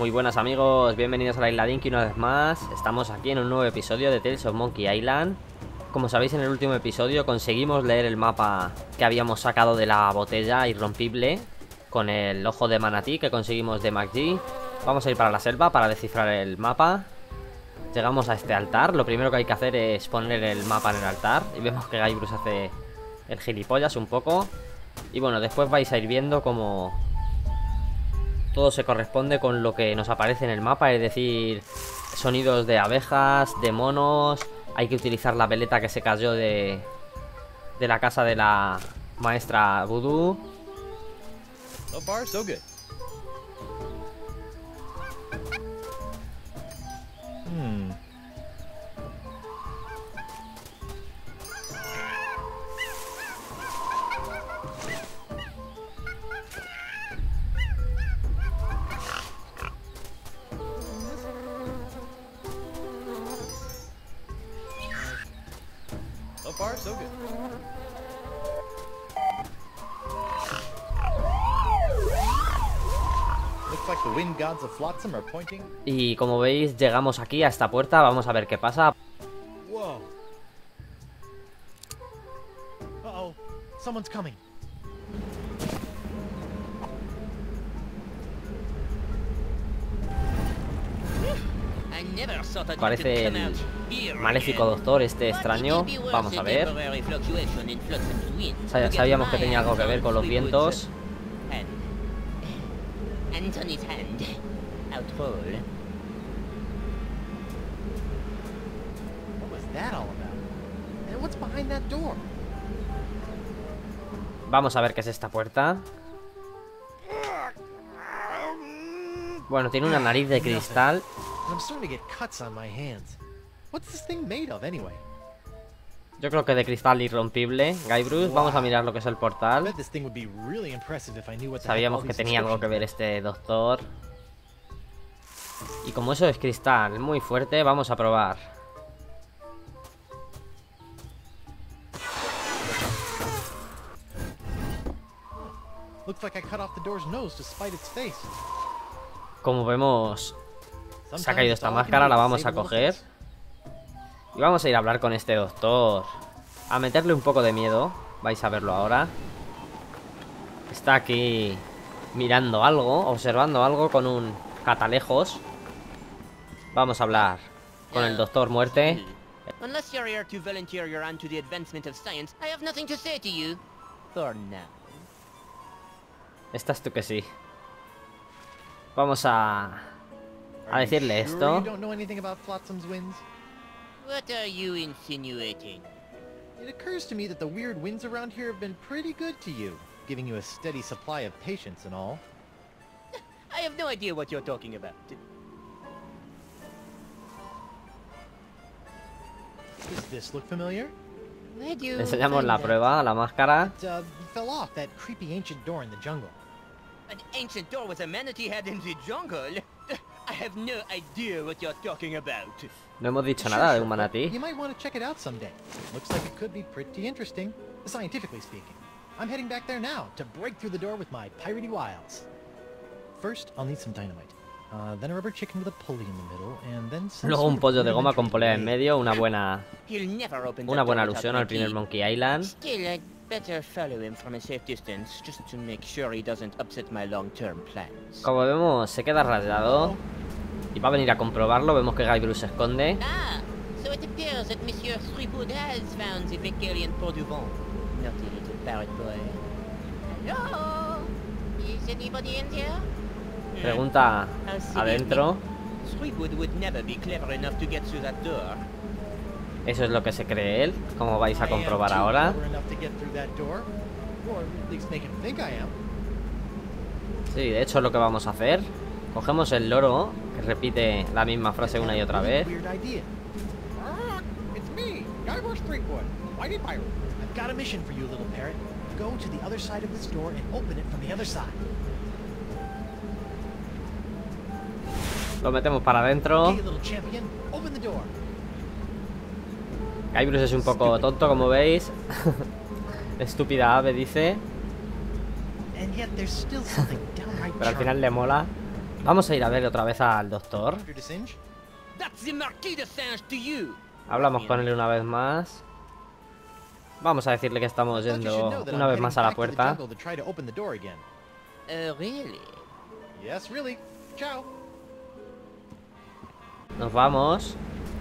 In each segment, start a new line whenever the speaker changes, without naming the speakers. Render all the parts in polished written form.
Muy buenas amigos, bienvenidos a la Isla Dinky una vez más. Estamos aquí en un nuevo episodio de Tales of Monkey Island. Como sabéis, en el último episodio conseguimos leer el mapa que habíamos sacado de la botella irrompible con el ojo de manatí que conseguimos de McG. Vamos a ir para la selva para descifrar el mapa. Llegamos a este altar, lo primero que hay que hacer es poner el mapa en el altar. Y vemos que Guybrush hace el gilipollas un poco. Y bueno, después vais a ir viendo cómo todo se corresponde con lo que nos aparece en el mapa. Es decir, sonidos de abejas, de monos. Hay que utilizar la veleta que se cayó de la casa de la maestra Voodoo.
So far, so good. So far, so good. Looks like the wind gods of Flotsam are pointing.
Y como veis, llegamos aquí a esta puerta. Vamos a ver qué pasa.
Whoa. Uh-oh. Someone's coming.
Parece el maléfico doctor este extraño. Vamos a ver. Sabíamos que tenía algo que ver con los vientos.
What was that all about? And what's behind that door?
Vamos a ver qué es esta puerta. Bueno, tiene una nariz de cristal.
I'm starting to get cuts on my hands. What's this thing made of anyway?
Yo creo que de cristal irrompible. Guybrush, vamos a mirar lo que es el
I
portal.
bet this thing would be really impressive if I knew what the heck all
Sabíamos que
these
tenía algo que ver este doctor. Y como eso es cristal muy fuerte, vamos a probar.
Looks like I cut off the door's nose to spite its face.
Como vemos, se ha caído esta máscara, la vamos a coger. Y vamos a ir a hablar con este doctor. A meterle un poco de miedo. Vais a verlo ahora. Está aquí mirando algo, observando algo con un catalejos. Vamos a hablar con el doctor muerte.
Unless you're here to volunteer your hand to the advancement of science, I have nothing to say to you. For now.
Estás tú que sí. Vamos a decirle
Sure
esto.
you don't know anything about Flotsam's winds?
What are you insinuating?
It occurs to me that the weird winds around here have been pretty good to you, giving you a steady supply of patience and all.
I have no idea what you're talking about.
Does this look familiar?
Where do you
Le enseñamos
find
la
that?
prueba, la máscara.
It fell off that creepy ancient door in the jungle.
An ancient door with a manatee head in the jungle? I have no idea what you're talking about.
No hemos dicho
Sure,
nada de
sure,
un
but
manatí.
You might want to check it out someday. Looks like it could be pretty interesting, scientifically speaking. I'm heading back there now to break through the door with my piratey wiles. First, I'll need some dynamite. Then a rubber chicken with a pulley in the middle, and then some
Luego
sort
un
of
pollo de goma con
rudimentary
polea en
way.
medio. Una buena
He'll never open that door without
alusión al
my
primer
key.
Monkey Island.
Still, I'd better follow him from a safe distance, just to make sure he doesn't upset my long-term plans.
Como vemos, se queda rayado. Y va a venir a comprobarlo. Vemos que Guybrush se esconde.
Ah, so it appears that Monsieur Threepwood has found the Vicarian Port du Vent. Naughty little parrot boy. Hello? Is anybody in here?
Pregunta
How silly of me.
adentro.
Threepwood would never be clever enough to get through that door.
Eso es lo que se cree él. Como vais a
I am
comprobar
too
ahora.
clever enough to get through that door, or at least make him think I am.
Sí, de hecho es lo que vamos a hacer. Cogemos el loro, que repite la misma frase una y otra vez.
Weird idea. It's me, Guybrush Threepwood, Whitey Pirate. I've got a mission for you, little parrot. Go to the other side of this door and open it from the other side.
Lo metemos para adentro.
Okay, little champion, open the door.
Guybrush es un poco tonto, como veis. Estúpida ave, dice.
And yet there's still something downright
Pero al final
charming.
le mola. Vamos a ir a ver otra vez al doctor.
Dr. DeSinge?
That's the Marquis de Singe to you.
Hablamos con él una vez más. Vamos a decirle que estamos
I thought you should know
yendo
that
una
I'm
vez
heading
más a la
back to the
puerta.
jungle to try to open the door again.
Really?
Yes, really. Ciao.
Nos vamos.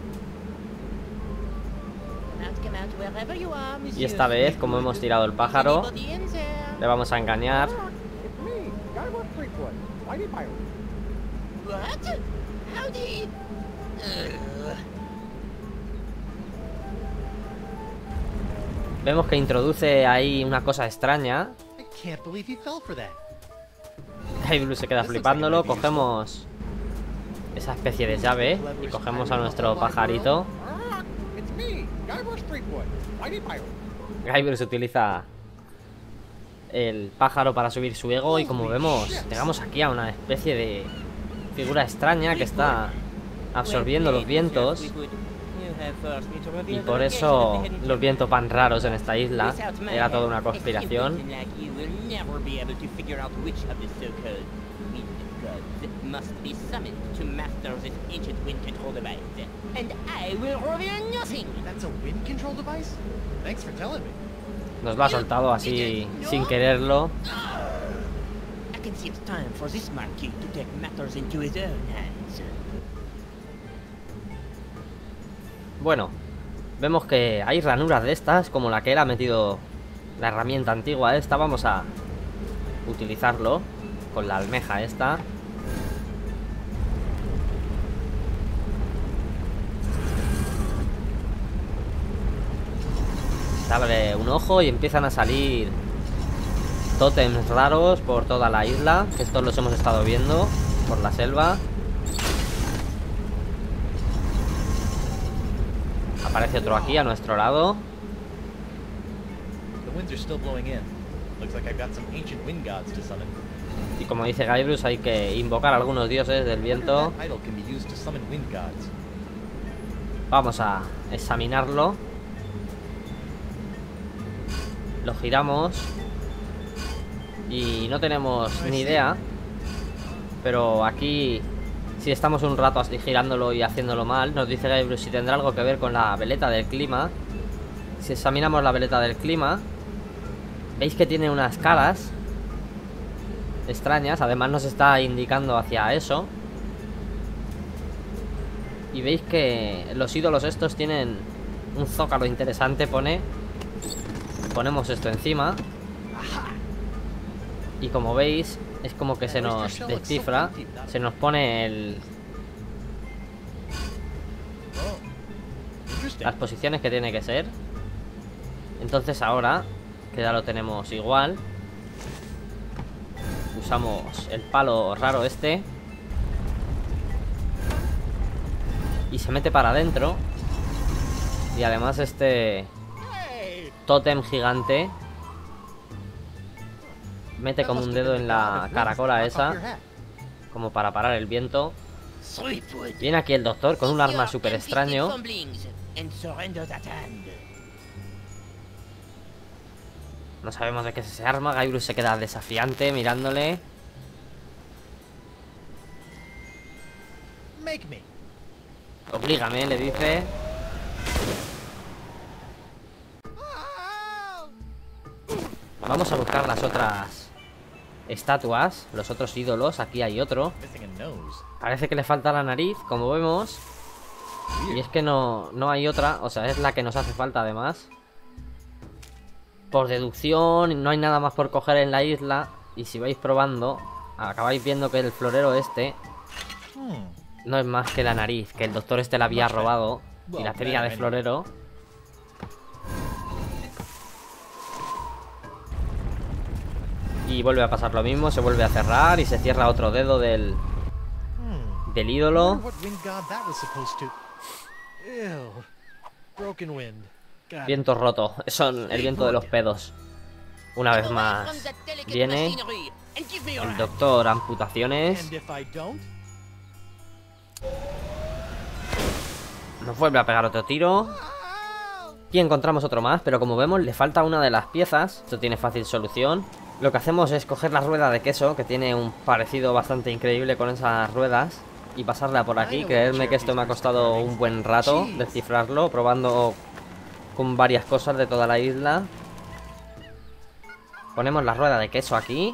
Come out wherever you are,
Y
monsieur.
esta vez, como hemos tirado el pájaro,
Anybody in there?
le vamos a engañar.
It's me, Guybrush Threepwood, Mighty Pirate.
What? Howdy.
Vemos que introduce ahí una cosa extraña.
I can't believe he fell for that.
Guybrush se queda flipándolo. Cogemos esa especie de llave y cogemos a nuestro pajarito.
Ah, it's me, Guybrush Threepwood, Mighty Pirate.
Guybrush utiliza el pájaro para subir su ego y como vemos, llegamos aquí a una especie de figura extraña que está absorbiendo los vientos y por eso los vientos van raros en esta isla. Era toda una conspiración.
That's a wind control device? Thanks for telling me.
Nos lo ha soltado así sin quererlo.
I can see it's time for this Marquis to take matters into his own hands.
Bueno, vemos que hay ranuras de estas, como la que él ha metido la herramienta antigua esta. Vamos a utilizarlo con la almeja esta. Se abre un ojo y empiezan a salir tótems raros por toda la isla, que estos los hemos estado viendo por la selva. Aparece otro aquí a nuestro lado.
The winds are still blowing in. Looks like I've got some ancient wind gods to summon.
Y como dice Guybrush, hay que invocar a algunos dioses del viento.
That idol can be used to summon wind gods.
Vamos a examinarlo. Lo giramos. Y no tenemos ni idea. Pero aquí, si estamos un rato así girándolo y haciéndolo mal, nos dice Guybrush si tendrá algo que ver con la veleta del clima. Si examinamos la veleta del clima, veis que tiene unas caras extrañas. Además nos está indicando hacia eso. Y veis que los ídolos estos tienen un zócalo interesante. Ponemos esto encima. Y como veis, es como que se nos descifra. Se nos pone
Oh, interesting.
las posiciones que tiene que ser. Entonces ahora, que ya lo tenemos igual, usamos el palo raro este y se mete para adentro. Y además este tótem gigante mete como un dedo en la caracola esa, como para parar el viento. Viene aquí el doctor con un arma súper extraño. No sabemos de qué es ese arma. Guybrush se queda desafiante mirándole.
Make me.
Oblígame, le dice. Vamos a buscar las otras estatuas, los otros ídolos. Aquí hay otro.
Missing a nose.
Parece que le falta la nariz, como vemos. Y es que no hay otra. O sea, es la que nos hace falta además. Por deducción, no hay nada más por coger en la isla. Y si vais probando, acabáis viendo que el florero este no es más que la nariz, que el doctor este la había robado. Y la tenía de florero. Y vuelve a pasar lo mismo, se vuelve a cerrar y se cierra otro dedo del ídolo.
Wonder what wind god that was supposed to. Ew. Broken wind. God.
Viento roto, son el viento de los pedos. Una vez más viene el doctor amputaciones.
And if I don't?
Nos vuelve a pegar otro tiro. Y encontramos otro más, pero como vemos le falta una de las piezas. Esto tiene fácil solución. Lo que hacemos es coger la rueda de queso, que tiene un parecido bastante increíble con esas ruedas, y pasarla por aquí. Creedme que esto me ha costado un buen rato descifrarlo, probando con varias cosas de toda la isla. Ponemos la rueda de queso aquí.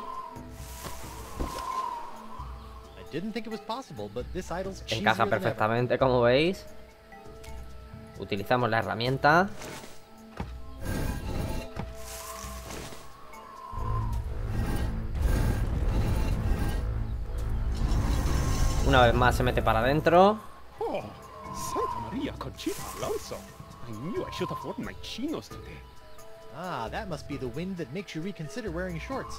Encaja perfectamente, como veis. Utilizamos la herramienta. Una vez más se mete para adentro.
Oh, Santa Maria Conchita Alonso. I knew I should have worn my chinos today.
Ah, that must be the wind that makes you reconsider wearing shorts.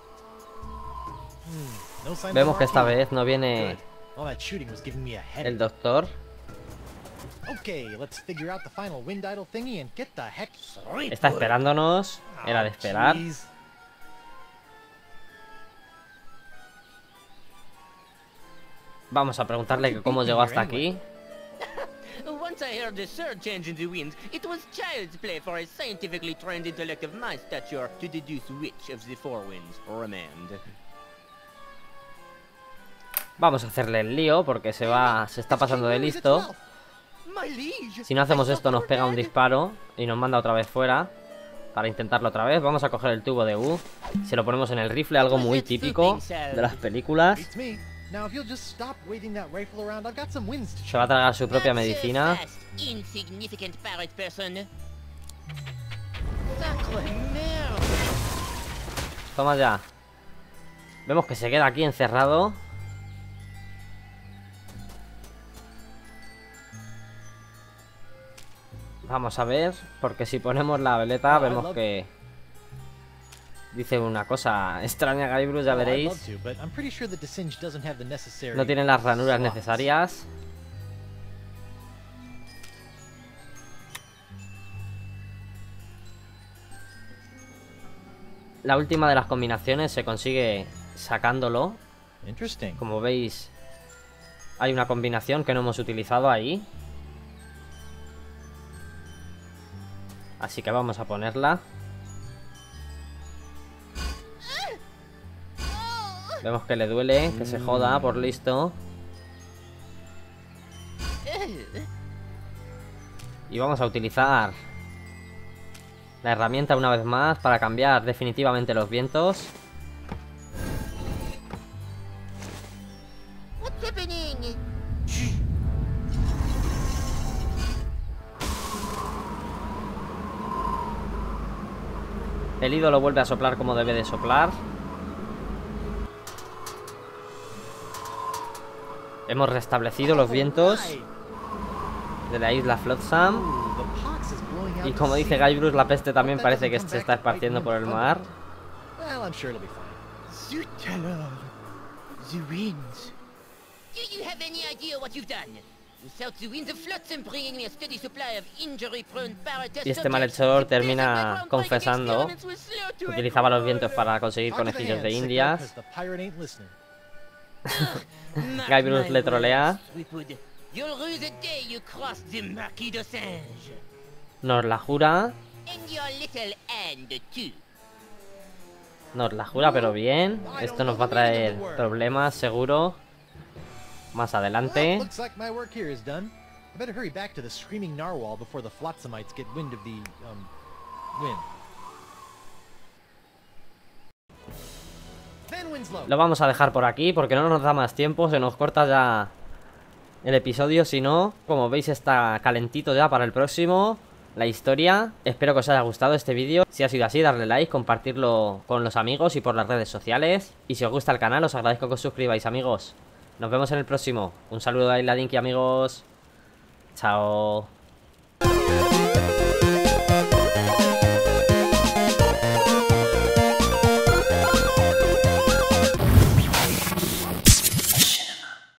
No sign of
Vemos que esta
RP.
vez no viene
Good. All that shooting was giving me a headache.
el doctor.
Okay, let's figure out the final wind idle thingy and get the heck.
Está esperándonos. Era de esperar.
Jeez.
Vamos a preguntarle que cómo llegó hasta aquí.
Once I heard the surge change in the winds, it was child's play for a scientifically trained intellect of my stature to deduce which of the four winds remained.
Vamos a hacerle el lío porque se está pasando de listo. Si no hacemos esto nos pega un disparo y nos manda otra vez fuera. Para intentarlo otra vez, vamos a coger el tubo de U. Se lo ponemos en el rifle, algo muy típico de las películas.
Beats me. Now, if you'll just stop waving that rifle around, I've got some winds to
Se va a tragar su propia medicina.
Insignificant parrot person. Sacre merde.
Toma ya. Vemos que se queda aquí encerrado. Vamos a ver, porque si ponemos la veleta vemos que dice una cosa extraña, Guybrush, ya veréis. No tienen las ranuras necesarias. La última de las combinaciones se consigue sacándolo. Como veis, hay una combinación que no hemos utilizado ahí. Así que vamos a ponerla. Vemos que le duele, que se joda, por listo. Y vamos a utilizar la herramienta una vez más para cambiar definitivamente los vientos.
What's happening?
El ídolo vuelve a soplar como debe de soplar. Hemos restablecido los vientos de la isla Flotsam. Y como dice Guybrush, la peste también parece que se está esparciendo por el mar.
Zut alors. The winds. Do you have any idea what you've done? You sought the winds of Flotsam, bringing me a steady supply of injury-prone parrot
Y este malhechor termina confesando que utilizaba los vientos para conseguir conejillos de indias. Guybrush le trolea. Nos la jura. Nos la jura, pero bien. Esto nos va a traer problemas, seguro. Más adelante. Lo vamos a dejar por aquí porque no nos da más tiempo. Se nos corta ya el episodio. Si no, como veis, está calentito ya para el próximo. La historia. Espero que os haya gustado este vídeo. Si ha sido así, darle like, compartirlo con los amigos y por las redes sociales. Y si os gusta el canal, os agradezco que os suscribáis, amigos. Nos vemos en el próximo. Un saludo a Isla Dinky, amigos. Chao.